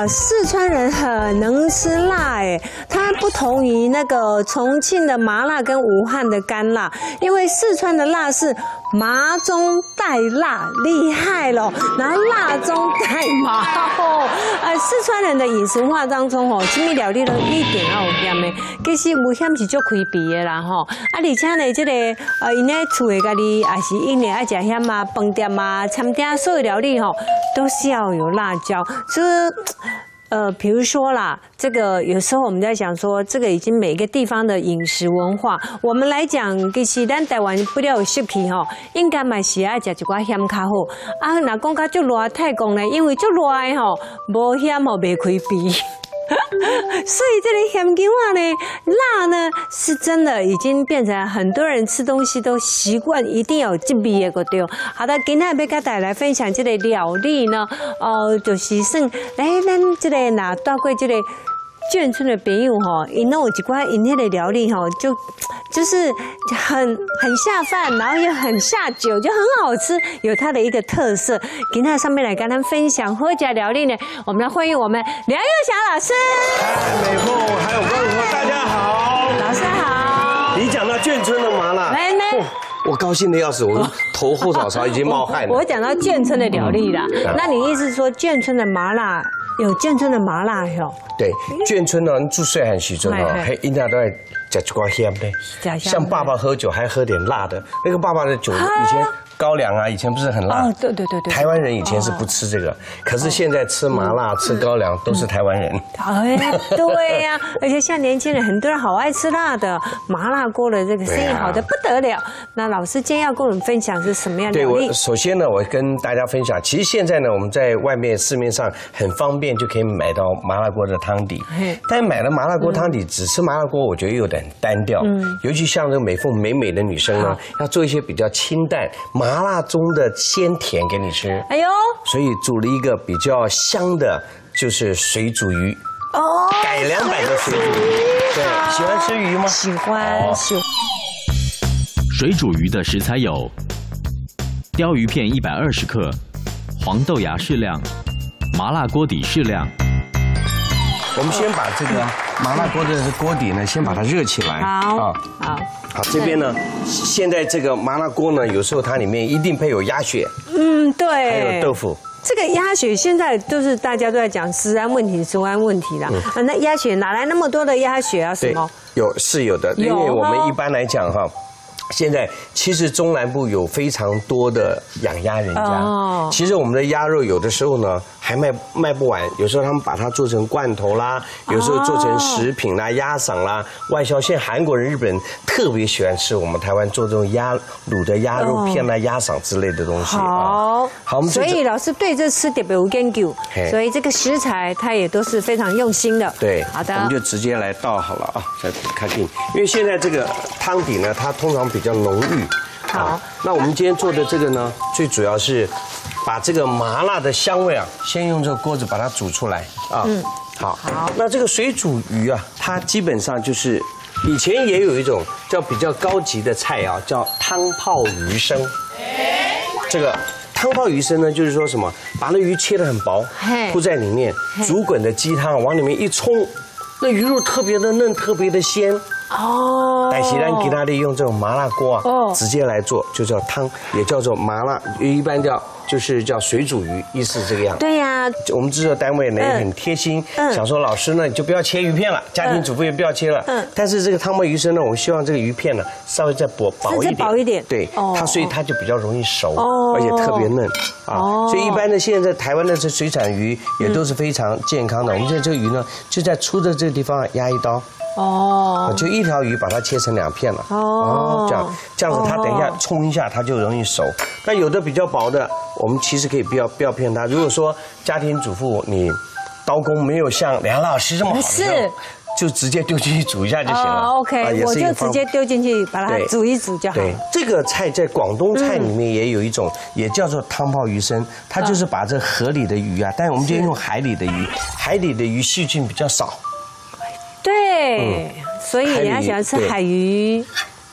四川人很能吃辣哎，它不同于那个重庆的麻辣跟武汉的干辣，因为四川的辣是麻中带辣，厉害咯，然后辣中带麻哦。四川人的饮食文化当中吼，什么料理都一定要有咸的，其实无咸是足开胃的啦吼。而且呢，这个因咧厝的家己也是因为爱食咸啊，饭店啊、餐厅所有料理吼，都是要有辣椒，所以。比如说啦，这个有时候我们在想说，这个已经每个地方的饮食文化，我们来讲，其实咱台湾不了有习气吼，应该嘛是爱食一寡咸较好。啊，若讲较足热太讲呢，因为足热的吼，无咸吼袂开胃。所以这个咸姜啊呢，辣呢是真的已经变成很多人吃东西都习惯一定要有这味的个对。好的，今天要跟大家来分享这个料理呢，就是算来咱这个哪到过这个眷村的朋友吼，因弄有一寡因迄个料理吼，就是很下饭，然后又很下酒，就很好吃，有它的一个特色。今天上面来跟他们分享好吃料理呢，我们来欢迎我们梁幼霞老师。 嗨，美凤，还有关主，大家好。 老师好。 你讲到眷村的麻辣，我高兴的要死，我头后脑勺已经冒汗了。 我讲到眷村的料理啦，那你意思说眷村的麻辣有眷村的麻辣哟？对， 眷村呢住细汉时阵哦，还应该都爱吃一寡咸的，像爸爸喝酒还喝点辣的。那个爸爸的酒以前高粱啊，以前不是很辣？ 对。 台湾人以前是不吃这个，可是现在吃麻辣、吃高粱都是台湾人。 对呀，而且像年轻人很多人好爱吃辣的，麻辣锅的这个生意好的不得了。那老师今天要跟我们分享是什么样的料理？ 对，我首先呢，我跟大家分享，其实现在呢，我们在外面市面上很方便就可以买到麻辣锅的汤底，但买了麻辣锅汤底只吃麻辣锅，我觉得有点单调。尤其像这个美凤美的女生呢，要做一些比较清淡。麻辣中的鲜甜给你吃，哎呦，所以煮了一个比较香的，就是水煮鱼哦，改良版的水煮鱼。对，喜欢吃鱼吗？ 喜欢。 水煮鱼的食材有：鲷鱼片120克，黄豆芽适量，麻辣锅底适量。 我们先把这个麻辣锅的锅底呢，先把它热起来。好，这边呢，现在这个麻辣锅呢，有时候它里面一定配有鸭血， 对， 还有豆腐。 这个鸭血现在都是大家都在讲食安问题啦。那鸭血哪来那么多的鸭血啊？什么？ 是有的，因为我们一般来讲哈。现在其实中南部有非常多的养鸭人家，其实我们的鸭肉有的时候呢还卖不完，有时候他们把它做成罐头啦，有时候做成食品啦、鸭嗓啦，外销。现在韩国人、日本人特别喜欢吃我们台湾做这种卤的鸭肉片啦、鸭嗓之类的东西。好，我们所以老师对这吃特别有研究，所以这个食材它也都是非常用心的。对，好的，我们就直接来倒好了啊，再看定，因为现在这个汤底呢，它通常比较浓郁。好，那我们今天做的这个呢，最主要是把这个麻辣的香味啊，先用这个锅子把它煮出来啊。好，那这个水煮鱼啊，它基本上就是以前也有一种叫比较高级的菜啊，叫汤泡鱼生。这个汤泡鱼生呢，就是说什么，把那鱼切得很薄，铺在里面，煮滚的鸡汤往里面一冲，那鱼肉特别的嫩，特别的鲜。但是咱给它利用这种麻辣锅啊，直接来做，就叫汤，也叫做麻辣，一般就是叫水煮鱼，意思是这个样子。对呀，我们制作单位呢也很贴心，想说老师呢你就不要切鱼片了，家庭主妇也不要切了。但是这个汤泡鱼生呢，我们希望这个鱼片呢稍微再薄一点，对，所以它就比较容易熟，而且特别嫩啊。所以一般的现在台湾的这水产鱼也都是非常健康的。我们现在这个鱼呢，就在粗的这个地方压一刀。就一条鱼把它切成2片了。这样子，它等一下冲一下，它就容易熟。那有的比较薄的，我们其实可以不要骗它。如果说家庭主妇你刀工没有像梁老师这么好，就直接丢进去煮一下就行了。OK， 我就直接丢进去把它煮一煮就好了。这个菜在广东菜里面也有一种，也叫做汤泡鱼生，它就是把这河里的鱼啊，但是我们今天用海里的鱼，海里的鱼细菌比较少。对，所以人家喜欢吃海鱼。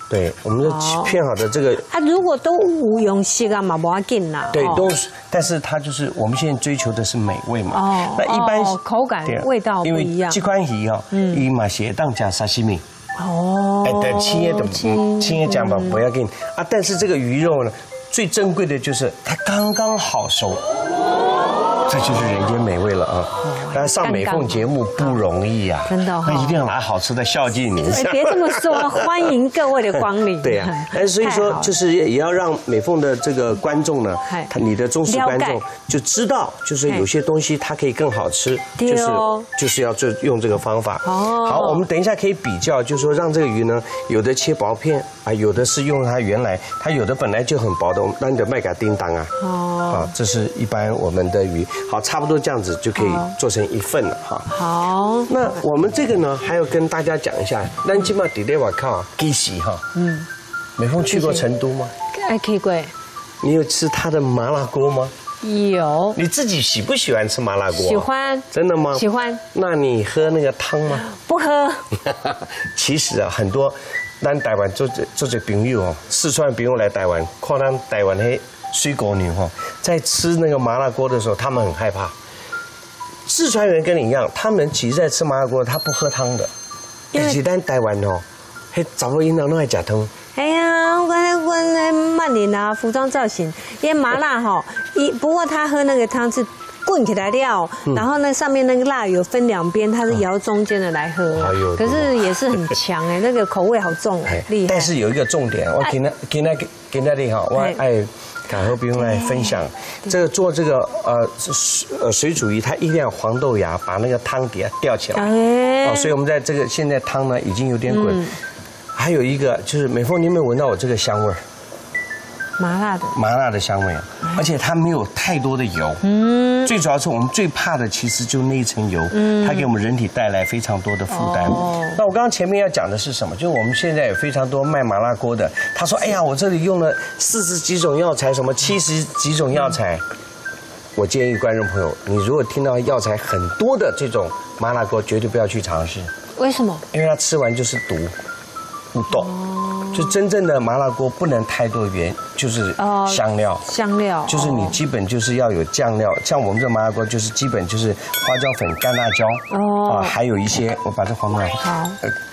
对，我们的片好的这个啊，如果都无用锡啊嘛，不要紧啦。 对，都是，但是它就是我们现在追求的是美味嘛。哦，那一般口感味道不一样。 这款鱼啊，鱼嘛是当加沙西米。哦，对，轻的讲吧，不要紧啊。但是这个鱼肉呢，最珍贵的就是它刚刚好熟。这就是人间美味了啊！当然上美凤节目不容易啊， 真的， 那一定要拿好吃的孝敬您。 别这么说，欢迎各位的光临。 对呀，但所以说就是也要让美凤的这个观众呢，你的忠实观众就知道，就是有些东西它可以更好吃，就是要用这个方法。好，我们等一下可以比较，就是说让这个鱼呢，有的切薄片啊，有的是用它原来，它有的本来就很薄的，我们让你的麦秆叮当啊。哦，这是一般我们的鱼。好，差不多这样子就可以做成一份了哈。好，那我们这个呢，还要跟大家讲一下，咱今嘛伫咧外口鸡喜哈。美凤去过成都吗？ 去过。 你有吃它的麻辣锅吗？ 有。 你自己喜不喜欢吃麻辣锅？ 喜欢。真的吗？ 喜欢。 那你喝那个汤吗？ 不喝。 其实啊，很多咱台湾做这朋友哦，四川朋友来台湾，看咱台湾嘿。水果女哈，在吃那个麻辣锅的时候，他们很害怕。四川人跟你一样，他们其实在吃麻辣锅，他不喝汤的。但是咱台湾哦，迄查某囡仔拢爱食汤。 哎呀，我曼玲啊，服装造型，因为麻辣哈，不过他喝那个汤是滚起来料，然后那上面那个辣有分两边，他是摇中间的来喝。可是也是很强哎，那个口味好重，厉害。 但是有一个重点，我今天哈，我爱。敢和别人来分享，这个做这个水煮鱼，它一定要黄豆芽把那个汤底吊起来。哦，所以我们在这个现在汤呢已经有点滚。还有一个就是美凤，你有没有闻到我这个香味儿？麻辣的香味，而且它没有太多的油。最主要是我们最怕的其实就那一层油，它给我们人体带来非常多的负担。那我刚刚前面要讲的是什么？就是我们现在有非常多卖麻辣锅的，他说：“哎呀，我这里用了40几种药材，什么70几种药材。”我建议观众朋友，你如果听到药材很多的这种麻辣锅，绝对不要去尝试。 为什么？ 因为它吃完就是毒，不动。就真正的麻辣锅不能太多就是香料，就是你基本就是要有酱料，像我们这麻辣锅就是基本就是花椒粉、干辣椒，还有一些我把这黄豆好，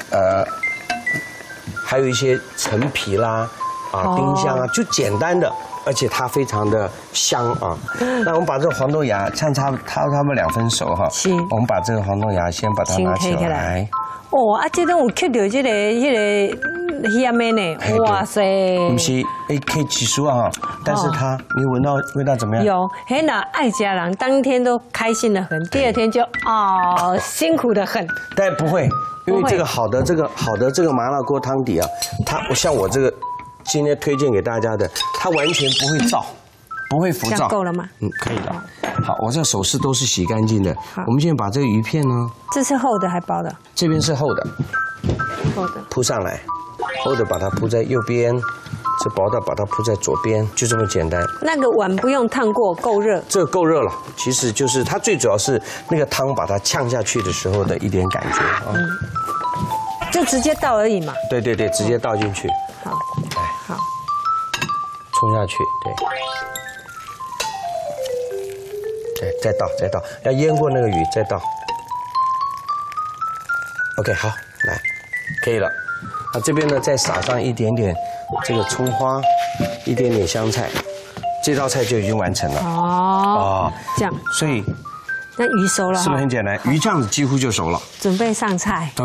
还有一些陈皮啦，丁香啊，就简单的，而且它非常的香啊。那我们把这个黄豆芽差不多2分熟哈，我们把这个黄豆芽先把它拿起来。 哦，这种有吸到这个。香的呢，哇塞！ 不是，可以起酥啊，但是你闻到味道怎么样？ 有，很那爱家人当天都开心的很，第二天就辛苦的很。 但不会，因为这个好的这个麻辣锅汤底啊，它像我这个今天推荐给大家的，它完全不会燥，不会浮躁。 够了吗？ 可以了。好，我这手势都是洗干净的。我们现在把这个鱼片呢， 这是厚的还薄的？ 这边是厚的，铺上来。厚的把它铺在右边，是薄的把它铺在左边，就这么简单。 那个碗不用烫过，够热。 这够热了，其实就是它最主要是那个汤把它呛下去的时候的一点感觉啊。 就直接倒而已嘛。 对，直接倒进去。 好，好， 冲下去，对，再倒，要淹过那个鱼再倒。OK， 好，来，可以了。这边呢，再撒上一点点这个葱花，一点点香菜，这道菜就已经完成了。 这样。 所以， 那鱼熟了， 是不是很简单？鱼这样子几乎就熟了。 准备上菜。 香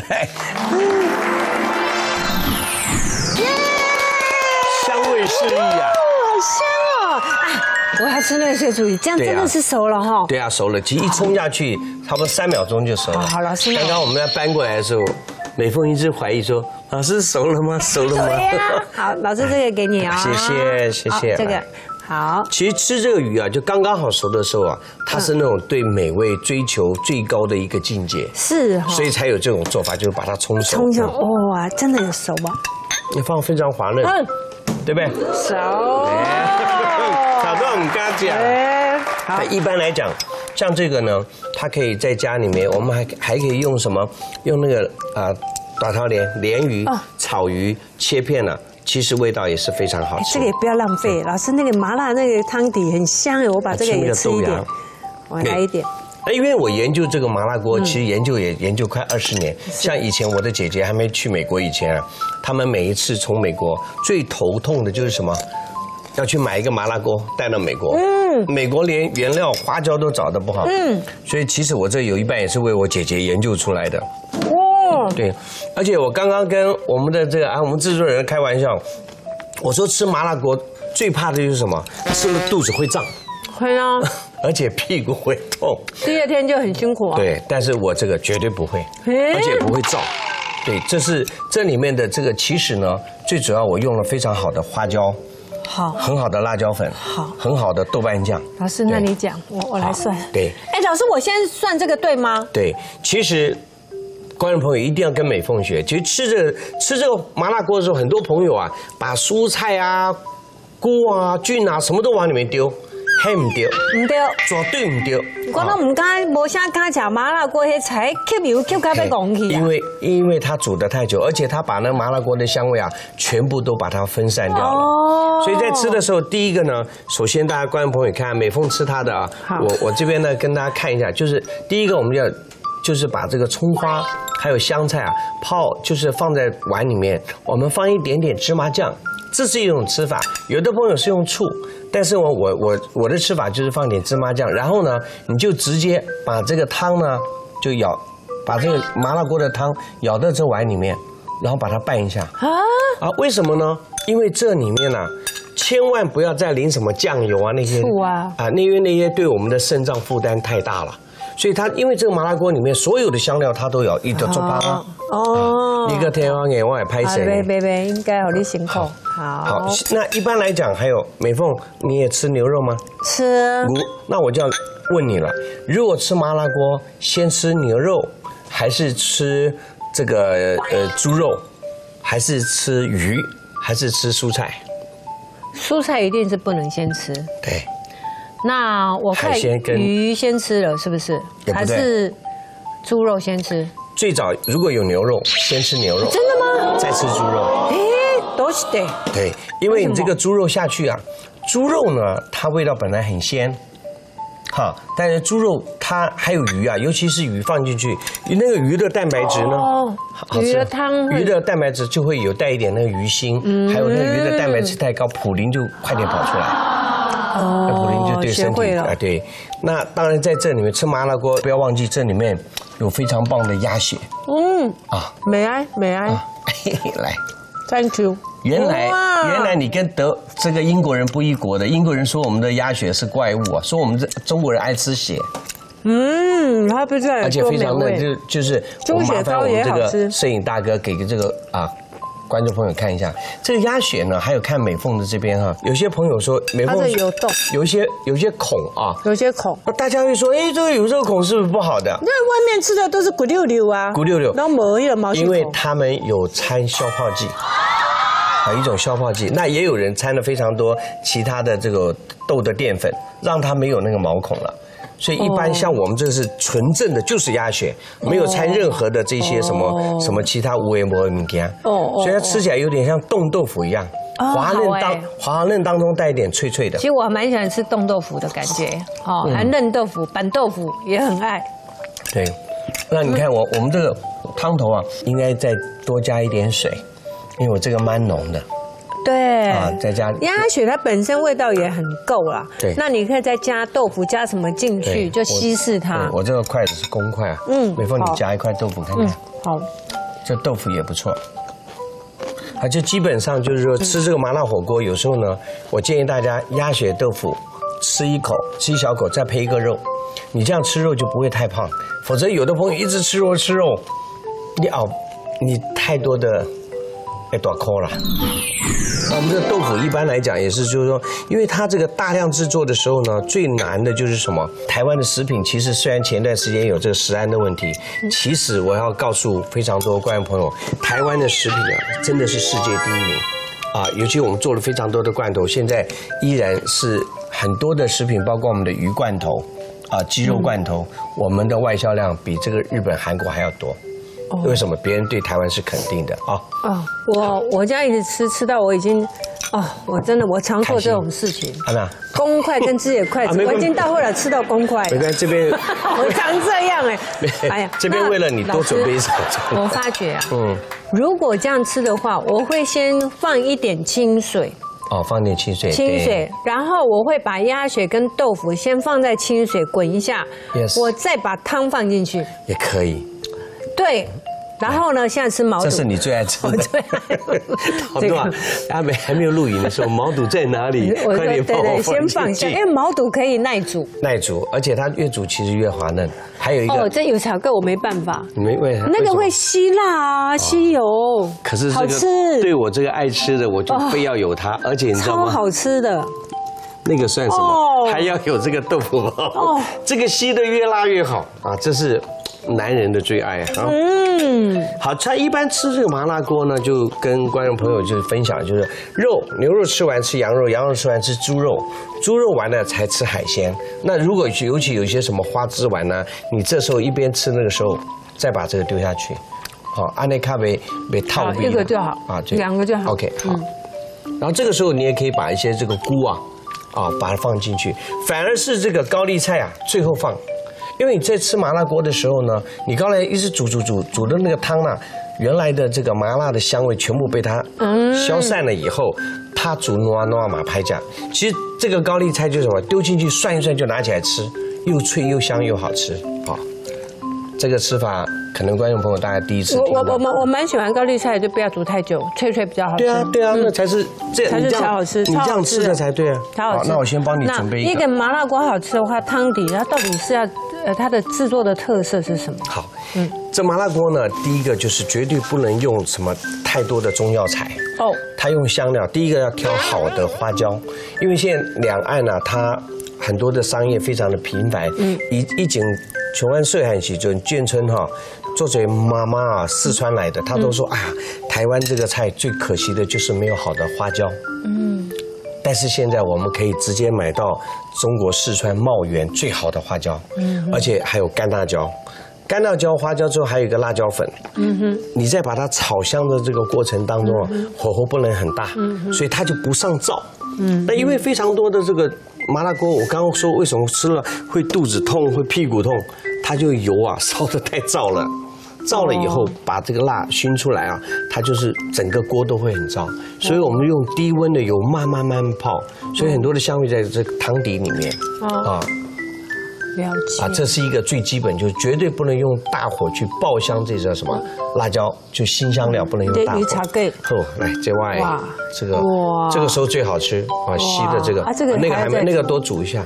味四溢啊！ 好香哦！我要吃那个水煮鱼，这样真的是熟了哈。 对啊，熟了，其实一冲下去，差不多3秒钟就熟了。 好，老师。 刚刚我们在搬过来的时候。美凤一直怀疑说：“老师熟了吗？熟了吗？” 对呀。好，老师这个给你啊。 谢谢。 这个好。 其实吃这个鱼啊，就刚刚好熟的时候啊，它是那种对美味追求最高的一个境界。 是。 所以才有这种做法，就是把它冲熟。 哇，真的有熟吗？ 你放非常滑嫩，对不对？ 熟。 炒到很嘎讲。好。一般来讲。像这个呢，它可以在家里面，我们还可以用什么？用那个短条鲢鱼、草鱼切片了，其实味道也是非常好吃。 这个也不要浪费，老师那个麻辣那个汤底很香哎，我把这个也吃一点，我来一点。 因为我研究这个麻辣锅，其实研究快20年。像以前我的姐姐还没去美国以前啊，他们每一次从美国最头痛的就是什么？要去买一个麻辣锅带到美国。美国连原料花椒都找得不好。所以其实我这有一半也是为我姐姐研究出来的。对，而且我刚刚跟我们的我们制作人开玩笑，我说吃麻辣锅最怕的就是什么？吃了肚子会胀。 会啊。 而且屁股会痛， 第2天就很辛苦啊。 对，但是我这个绝对不会，而且不会燥。对，这里面的这个其实呢，最主要我用了非常好的花椒，好，很好的辣椒粉，好，很好的豆瓣酱。 老师，那你讲，我来算。 对， 老师，我先算这个对吗？ 对，其实观众朋友一定要跟美凤学。其实吃这个麻辣锅的时候，很多朋友啊，把蔬菜啊、菇啊、菌啊什么都往里面丢。嘿唔对， 唔对， 绝对唔对。 我都唔敢，无啥敢吃麻辣锅，迄菜吸油吸到要戆去啊。 因为它煮得太久，而且它把那麻辣锅的香味啊，全部都把它分散掉了。所以在吃的时候，第一个呢，首先大家观众朋友看美凤吃它的啊，我这边呢跟大家看一下，就是第一个我们就是把这个葱花还有香菜啊就是放在碗里面，我们放一点点芝麻酱。这是一种吃法，有的朋友是用醋，但是我的吃法就是放点芝麻酱，然后呢，你就直接把这个汤呢就把这个麻辣锅的汤舀到这碗里面，然后把它拌一下为什么呢？因为这里面呢，千万不要再淋什么酱油啊那些醋啊因为那些对我们的肾脏负担太大了。所以它因为这个麻辣锅里面所有的香料它都有一个做法一个天花眼我也拍谁？ 别，应该好你辛苦。 好，那一般来讲，还有美凤，你也吃牛肉吗？ 吃。 那我就要问你了，如果吃麻辣锅，先吃牛肉，还是吃这个猪肉，还是吃鱼，还是吃蔬菜？ 蔬菜一定是不能先吃。 对。 那我看鱼先吃了，是不是？还是猪肉先吃？ 最早如果有牛肉，先吃牛肉。 真的吗？ 再吃猪肉。 都是的。对， 因为你这个猪肉下去啊，猪肉呢，它味道本来很鲜，但是猪肉它还有鱼啊，尤其是鱼放进去，那个鱼的蛋白质呢， 鱼的汤， 鱼的蛋白质就会有带一点那个鱼腥，还有那个鱼的蛋白质太高，普林就快点跑出来。普林就对身体对。那当然在这里面吃麻辣锅，不要忘记这里面有非常棒的鸭血。 美哀。 来 ，Thank you。 原来你跟这个英国人不一国的，英国人说我们的鸭血是怪物啊，说我们中国人爱吃血。 它不是， 而且非常嫩，就是我麻烦我们这个摄影大哥给个这个观众朋友看一下这个鸭血呢，还有看美凤的这边有些朋友说美凤有洞， 有些孔有些孔， 大家会说，这个有这个孔是不是不好的？ 那外面吃的都是骨溜溜啊，然后没有毛细孔， 因为他们有掺消泡剂，一种消泡剂，那也有人掺了非常多其他的这个豆的淀粉，让它没有那个毛孔了。所以一般像我们这是纯正的，就是鸭血，没有掺任何的这些什么其他无为博物件，所以它吃起来有点像冻豆腐一样，滑嫩当中带一点脆脆的。 其实我蛮喜欢吃冻豆腐的感觉，还嫩豆腐、板豆腐也很爱。 对，那你看我们这个汤头应该再多加一点水，因为我这个蛮浓的。 对再加鸭血，它本身味道也很够啦。 对， 那你可以再加豆腐，加什么进去，就稀释它。 我这个筷子是公筷美凤你夹一块豆腐看看。 好， 这豆腐也不错。就基本上就是说吃这个麻辣火锅，有时候呢，我建议大家鸭血豆腐吃一小口，再配一个肉，你这样吃肉就不会太胖。否则有的朋友一直吃肉，你太多的。短扣了。那我们这豆腐一般来讲也是，就是说，因为它这个大量制作的时候呢，最难的就是什么？台湾的食品其实虽然前段时间有这个食安的问题，其实我要告诉非常多观众朋友，台湾的食品真的是世界第一名尤其我们做了非常多的罐头，现在依然是很多的食品，包括我们的鱼罐头鸡肉罐头，我们的外销量比这个日本、韩国还要多。 为什么？别人对台湾是肯定的啊。 我家一直吃到我已经，我常做这种事情。公筷跟吃野筷子，我已经到后来吃到公筷。 没关系，这边我常这样哎呀， 这边为了你多准备一手。 我发觉如果这样吃的话，我会先放一点清水。 放点清水， 然后我会把鸭血跟豆腐先放在清水滚一下，我再把汤放进去， 也可以。 对，然后呢，现在吃毛肚， 这是你最爱吃的。 我最爱。 好多还没有录影的时候，毛肚在哪里？快点帮我先放下，因为毛肚可以耐煮， 而且它越煮其实越滑嫩。还有一个这有炒个我没办法， 为啥？ 那个会吸辣吸油， 可是好吃。 对我这个爱吃的，我就非要有它，而且你知道吗？ 超好吃的。 那个算什么？还要有这个豆腐包，这个吸的越辣越好啊！这是男人的最爱啊。好，他一般吃这个麻辣锅呢，就跟观众朋友就是分享，就是牛肉吃完吃羊肉，羊肉吃完吃猪肉，猪肉完了才吃海鲜。那如果尤其有些什么花枝丸呢，你这时候一边吃那个时候，再把这个丢下去。好，安内卡被套一个就好啊，2个就好。 OK， 好。然后这个时候你也可以把一些这个菇把它放进去，反而是这个高丽菜最后放。因为你在吃麻辣锅的时候呢，你刚才一直煮的那个汤原来的这个麻辣的香味全部被它消散了以后，它煮糯马拍酱。其实这个高丽菜就是什么，丢进去涮一涮就拿起来吃，又脆又香又好吃这个吃法可能观众朋友大家第一次听到。 我蛮喜欢高丽菜，就不要煮太久，脆比较好吃。 对啊，那才是才好吃。 你这样吃的才对啊。 好， 那我先帮你准备一个麻辣锅好吃的话，汤底它到底是要它的制作的特色是什么？ 好，这麻辣锅呢，第一个就是绝对不能用什么太多的中药材它用香料，第一个要挑好的花椒，因为现在两岸它很多的商业非常的频繁，以前琼安岁汉时阵眷村作者妈妈四川来的，他都说台湾这个菜最可惜的就是没有好的花椒。但是现在我们可以直接买到中国四川茂源最好的花椒，而且还有干辣椒。干辣椒、花椒之后还有一个辣椒粉，你在把它炒香的这个过程当中火候不能很大，所以它就不上灶。那因为非常多的这个麻辣锅，我刚刚说为什么吃了会肚子痛、会屁股痛，它就油烧得太燥了。燥了以后，把这个辣熏出来它就是整个锅都会很燥，所以我们用低温的油慢慢泡，所以很多的香味在这个汤底里面了解这是一个最基本，就是绝对不能用大火去爆香这个什么辣椒，就辛香料不能用大火。来，这外这个时候最好吃吸的这个那个还没那个多煮一下，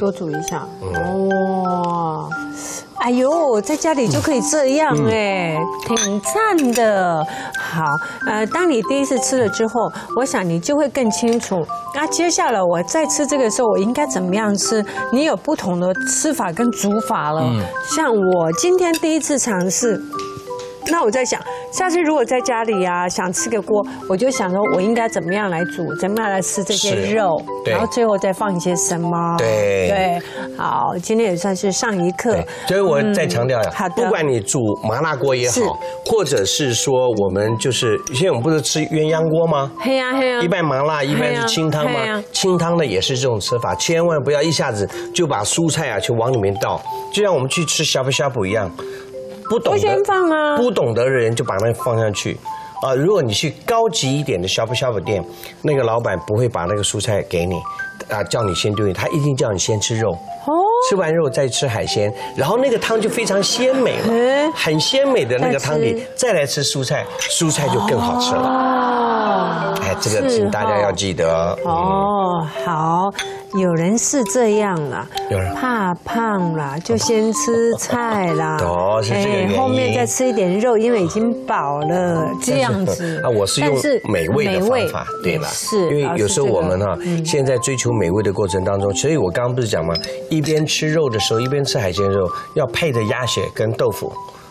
哎呦，在家里就可以这样挺赞的。好，当你第一次吃了之后，我想你就会更清楚。那接下来我再吃这个时候，我应该怎么样吃？你有不同的吃法跟煮法了。像我今天第一次尝试。那我在想，下次如果在家里想吃个锅，我就想说我应该怎么样来煮，怎么样来吃这些肉，然后最后再放一些什么。对，好，今天也算是上一课。 所以我再强调好的， 不管你煮麻辣锅也好，或者是说我们就是现在我们不是吃鸳鸯锅吗？ 嘿呀， 一半麻辣，一半是清汤吗？清汤的也是这种吃法，千万不要一下子就把蔬菜去往里面倒，就像我们去吃呷哺呷哺一样。不懂得的人就把那个放上去如果你去高级一点的呷哺店，那个老板不会把那个蔬菜给你叫你先丢进，他一定叫你先吃肉吃完肉再吃海鲜，然后那个汤就非常鲜美了，很鲜美的那个汤底，再来吃蔬菜就更好吃了。这个请大家要记得好，有人是这样啦，怕胖啦，就先吃菜啦， 是这个原因， 后面再吃一点肉，因为已经饱了，这样子。 我是用美味的方法，对了，因为有时候我们现在追求美味的过程当中，所以我刚刚不是讲吗？一边吃肉的时候，一边吃海鲜肉，要配着鸭血跟豆腐。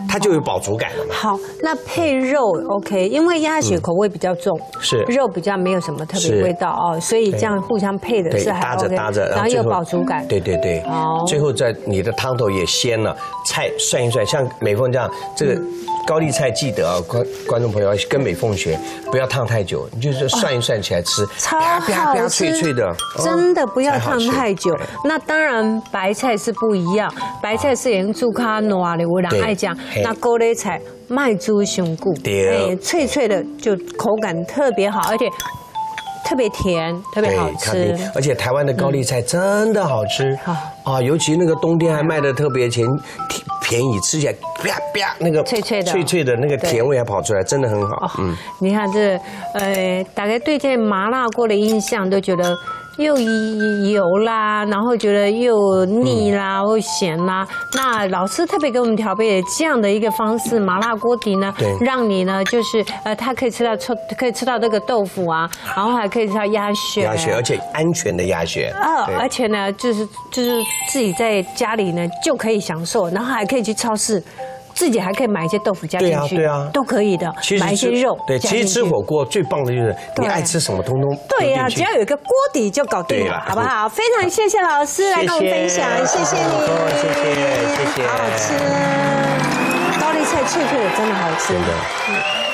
它就有饱足感了嘛。 好，那配肉 OK， 因为鸭血口味比较重， 是肉比较没有什么特别味道哦，所以这样互相配的是还 OK， 搭着， 然后有饱足感。 对对对， 好， 最后在你的汤头也鲜了，菜涮一涮，像美凤这样，这个高丽菜记得啊，观众朋友要跟美凤学，不要烫太久，你就是涮一涮起来吃， 超好吃， 脆脆的， 真的不要烫太久。那当然白菜是不一样，白菜是用煮卡糯的，我人爱讲。那高丽菜麦煮香菇，脆脆的就口感特别好，而且特别甜，特别好吃。 而且台湾的高丽菜真的好吃啊，尤其那个冬天还卖的特别便宜，吃起来啪啪那个脆脆的那个甜味还跑出来，真的很好。 你看这大概对这麻辣锅的印象都觉得又油啦，然后觉得又腻啦，或咸啦。那老师特别给我们调配这样的一个方式，麻辣锅底呢，让你呢就是它可以吃到这个豆腐啊，然后还可以吃到鸭血， 而且安全的鸭血。 而且呢，就是自己在家里呢就可以享受，然后还可以去超市。自己还可以买一些豆腐加进去，对啊，都可以的。买一些肉， 对，其实吃火锅最棒的就是你爱吃什么，通通对呀，只要有一个锅底就搞定了，好不好？非常谢谢老师来跟我们分享，谢谢你， 谢谢， 好好吃，高丽菜脆脆的，真的好吃。 真的。